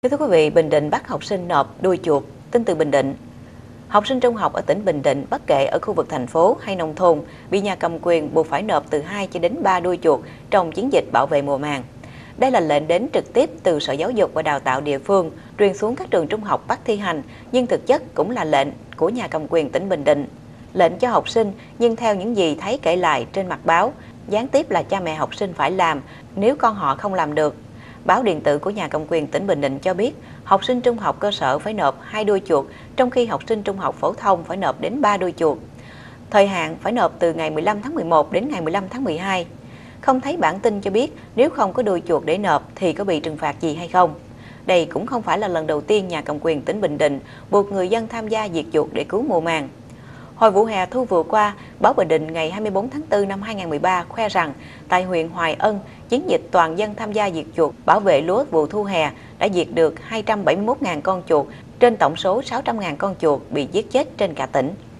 Thưa quý vị, Bình Định bắt học sinh nộp đuôi chuột. Tin từ Bình Định. Học sinh trung học ở tỉnh Bình Định, bất kể ở khu vực thành phố hay nông thôn, bị nhà cầm quyền buộc phải nộp từ 2 cho đến 3 đuôi chuột trong chiến dịch bảo vệ mùa màng. Đây là lệnh đến trực tiếp từ Sở Giáo dục và Đào tạo địa phương, truyền xuống các trường trung học bắt thi hành, nhưng thực chất cũng là lệnh của nhà cầm quyền tỉnh Bình Định. Lệnh cho học sinh, nhưng theo những gì thấy kể lại trên mặt báo, gián tiếp là cha mẹ học sinh phải làm nếu con họ không làm được. Báo điện tử của nhà cầm quyền tỉnh Bình Định cho biết, học sinh trung học cơ sở phải nộp 2 đuôi chuột, trong khi học sinh trung học phổ thông phải nộp đến 3 đuôi chuột. Thời hạn phải nộp từ ngày 15 tháng 11 đến ngày 15 tháng 12. Không thấy bản tin cho biết nếu không có đuôi chuột để nộp thì có bị trừng phạt gì hay không. Đây cũng không phải là lần đầu tiên nhà cầm quyền tỉnh Bình Định buộc người dân tham gia diệt chuột để cứu mùa màng. Hồi vụ hè thu vừa qua, báo Bình Định ngày 24 tháng 4 năm 2013 khoe rằng tại huyện Hoài Ân, chiến dịch toàn dân tham gia diệt chuột bảo vệ lúa vụ thu hè đã diệt được 271.000 con chuột trên tổng số 600.000 con chuột bị giết chết trên cả tỉnh.